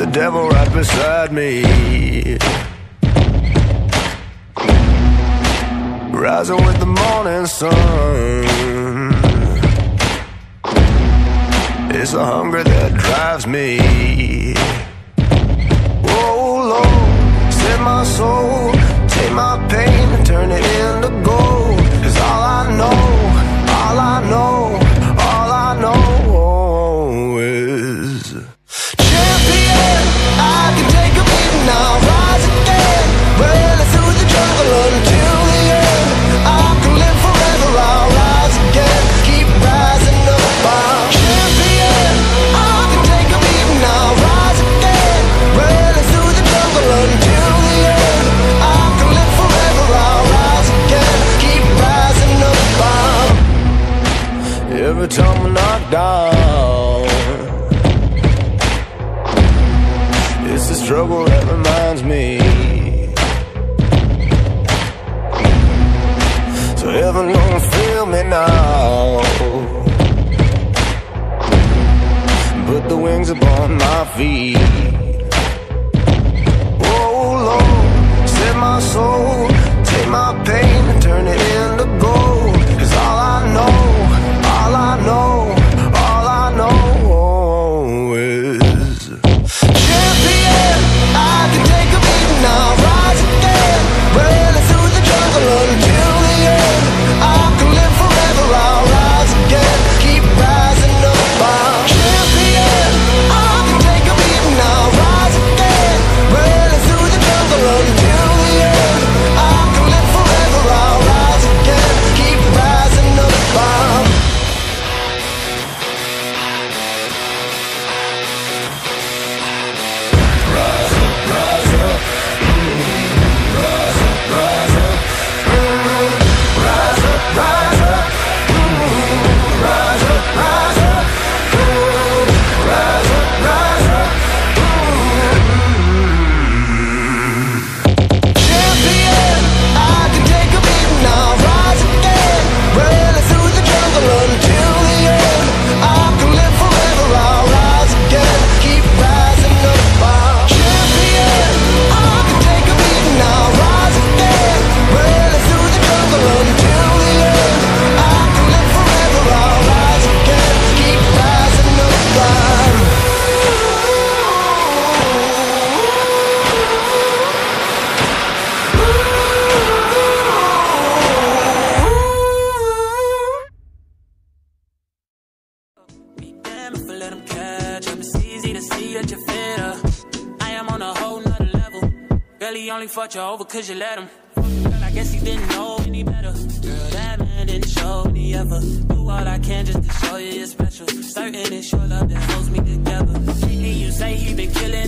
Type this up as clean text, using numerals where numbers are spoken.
devil right beside me. Rising with the morning sun. It's the hunger that drives me. Oh Lord, set my soul, take my pain and turn it into gold. 'Cause all I know, all I know, all I know is champion. I can take a beating, I'll rise again. Running through the jungle until the end. I can live forever, I'll rise again. Keep rising up, I'm champion. I can take a beating, I'll rise again. Running through the jungle until the end. I can live forever, I'll rise again. Keep rising up, I'm every time I knock down. It's the struggle that reminds me. So heaven don't feel me now. Put the wings upon my feet. Oh Lord, set my soul, take my pain and turn it into gold. 'Cause all I know, all I know, all I know is champion. I can take a beating, I'll rise again. Running through the jungle until the end. I can live forever, I'll rise again. Keep rising up, I'm champion. I can take a beating, I'll rise again. Running through the jungle until the end. I can live forever, I'll rise again. Keep rising up, I'm fucked you over 'cause you let him. Girl, I guess he didn't know any better. Girl, that man didn't show me ever. Do all I can just to show you you're special. Certain it's your love that holds me together. And you say he been killing